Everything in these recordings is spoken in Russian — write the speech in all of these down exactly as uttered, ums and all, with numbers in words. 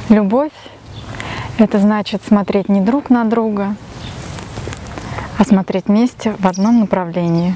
Любовь – это значит смотреть не друг на друга, а смотреть вместе в одном направлении.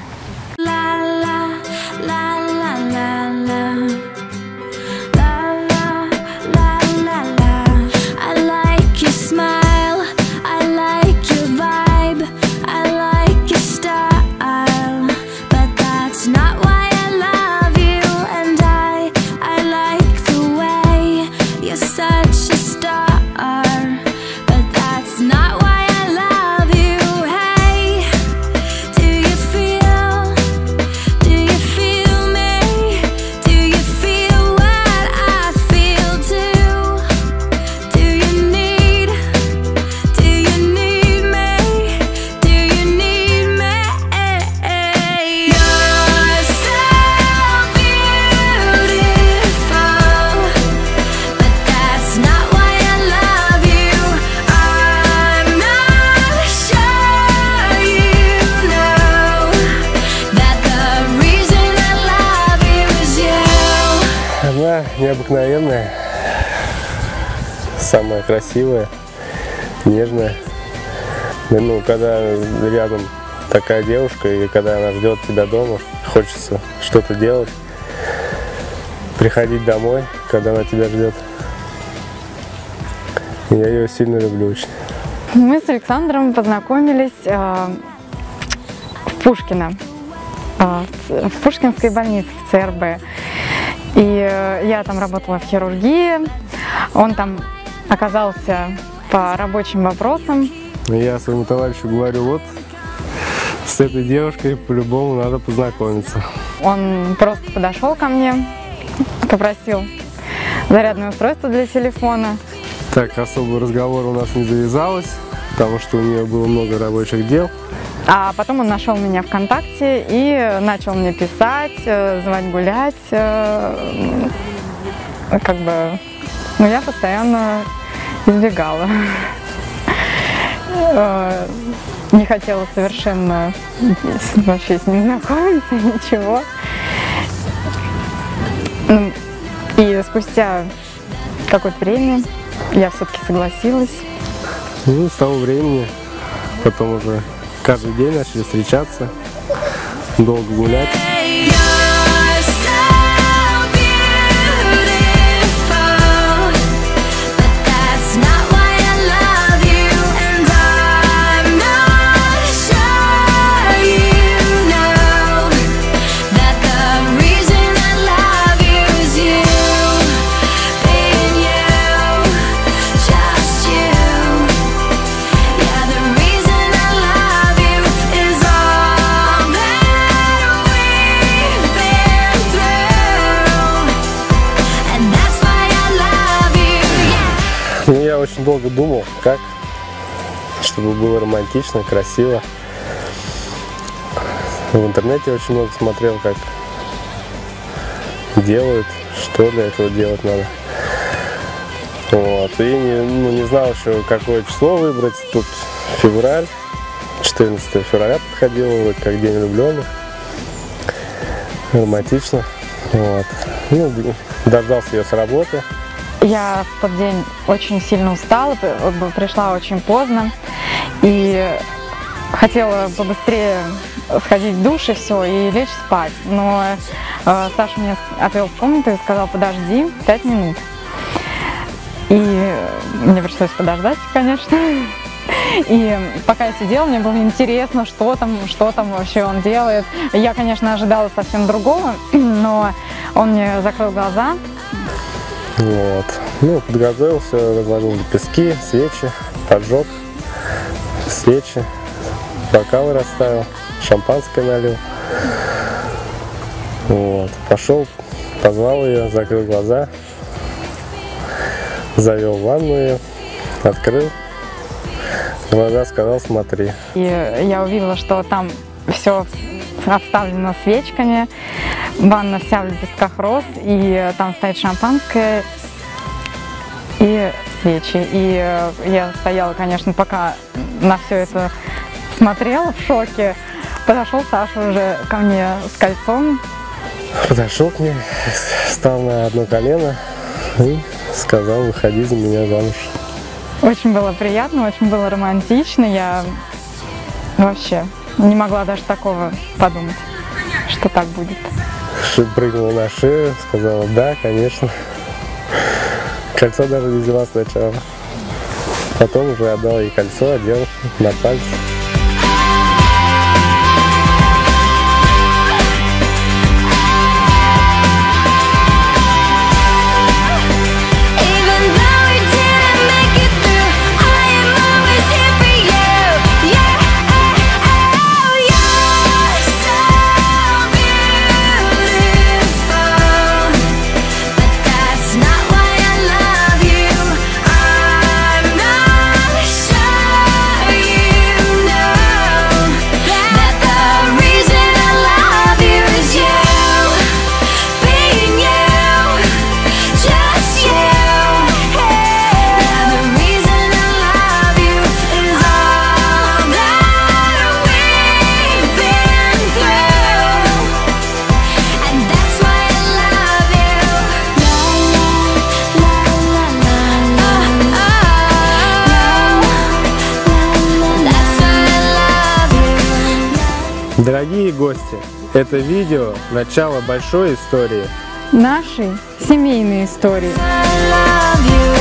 Она необыкновенная, самая красивая, нежная. Ну, когда рядом такая девушка, и когда она ждет тебя дома, хочется что-то делать, приходить домой, когда она тебя ждет. Я ее сильно люблю очень. Мы с Александром познакомились э, в Пушкино, э, в Пушкинской больнице, в Цэ Эр Бэ. И э, я там работала в хирургии, он там оказался по рабочим вопросам. Я своему товарищу говорю, вот с этой девушкой по-любому надо познакомиться. Он просто подошел ко мне, попросил зарядное устройство для телефона. Так, особый разговор у нас не завязалось, потому что у нее было много рабочих дел. А потом он нашел меня ВКонтакте и начал мне писать, звать гулять. Как бы, ну, я постоянно избегала. Не хотела совершенно вообще с ним знакомиться, ничего. И спустя какое-то время я все-таки согласилась. Ну, с того времени, потом уже каждый день начали встречаться, долго гулять. Ну, я очень долго думал, как, чтобы было романтично, красиво. В интернете очень много смотрел, как делают, что для этого делать надо. Вот. И не, ну, не знал еще, какое число выбрать. Тут февраль, четырнадцатое февраля подходило, вот, как День влюбленных. Романтично. Вот. Ну, дождался ее с работы. Я в тот день очень сильно устала, пришла очень поздно и хотела побыстрее сходить в душ и все, и лечь спать. Но э, Саша меня отвел в комнату и сказал: подожди пять минут. И мне пришлось подождать, конечно. И пока я сидела, мне было интересно, что там, что там вообще он делает. Я, конечно, ожидала совсем другого, но он мне закрыл глаза. Вот. Ну, подготовился, разложил лепестки, свечи, поджег свечи, бокалы расставил, шампанское налил. Вот. Пошел, позвал ее, закрыл глаза, завел в ванну ее, открыл глаза, сказал: смотри. И я увидела, что там все обставлено свечками. Ванна вся в лепестках роз, и там стоит шампанское и свечи. И я стояла, конечно, пока на все это смотрела в шоке. Подошел Саша уже ко мне с кольцом. Подошел к ней, встал на одно колено и сказал, выходи за меня замуж. Очень было приятно, очень было романтично. Я вообще не могла даже такого подумать, что так будет. Прыгнула на шею, сказала, да, конечно. Кольцо даже не взяла сначала. Потом уже отдал ей кольцо, одел на пальцы. Дорогие гости, это видео – начало большой истории. Нашей семейной истории.